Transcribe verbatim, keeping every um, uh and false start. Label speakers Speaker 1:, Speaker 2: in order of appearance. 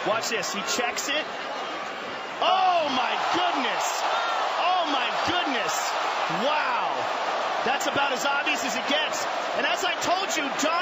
Speaker 1: Watch this. He checks it. Oh, my goodness. Oh, my goodness. Wow. That's about as obvious as it gets. And as I told you, John